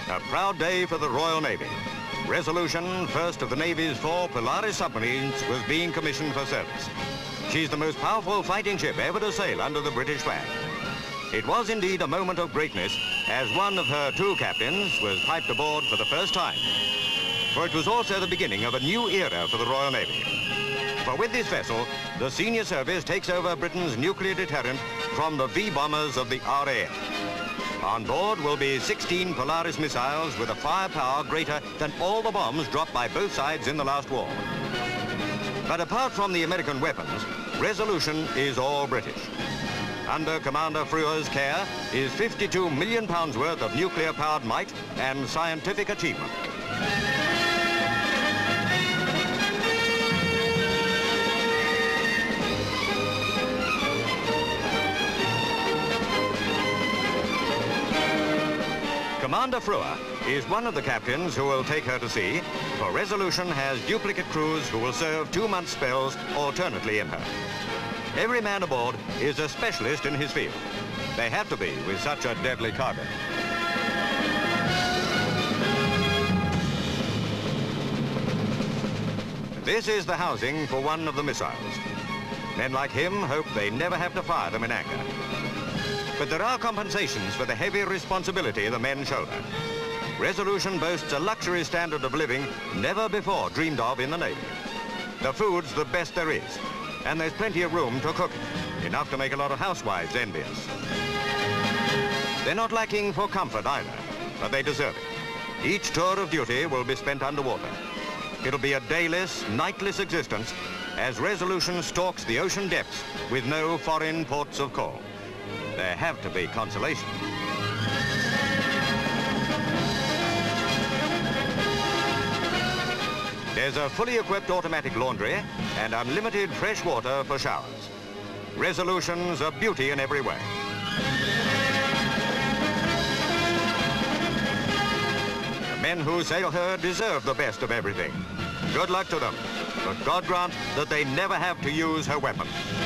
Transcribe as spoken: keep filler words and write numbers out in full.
A proud day for the Royal Navy. Resolution, first of the Navy's four Polaris submarines, was being commissioned for service. She's the most powerful fighting ship ever to sail under the British flag. It was indeed a moment of greatness as one of her two captains was piped aboard for the first time. For it was also the beginning of a new era for the Royal Navy. For with this vessel, the senior service takes over Britain's nuclear deterrent from the V-bombers of the R A F. On board will be sixteen Polaris missiles with a firepower greater than all the bombs dropped by both sides in the last war. But apart from the American weapons, Resolution is all British. Under Commander Frewer's care is fifty-two million pounds worth of nuclear-powered might and scientific achievement. Commander Frewer is one of the captains who will take her to sea, for Resolution has duplicate crews who will serve two-month spells alternately in her. Every man aboard is a specialist in his field. They have to be with such a deadly cargo. This is the housing for one of the missiles. Men like him hope they never have to fire them in anger. But there are compensations for the heavy responsibility the men shoulder. Resolution boasts a luxury standard of living never before dreamed of in the Navy. The food's the best there is, and there's plenty of room to cook it, enough to make a lot of housewives envious. They're not lacking for comfort either, but they deserve it. Each tour of duty will be spent underwater. It'll be a dayless, nightless existence as Resolution stalks the ocean depths with no foreign ports of call. There have to be consolations. There's a fully equipped automatic laundry and unlimited fresh water for showers. Resolution's a beauty in every way. The men who sail her deserve the best of everything. Good luck to them, but God grant that they never have to use her weapons.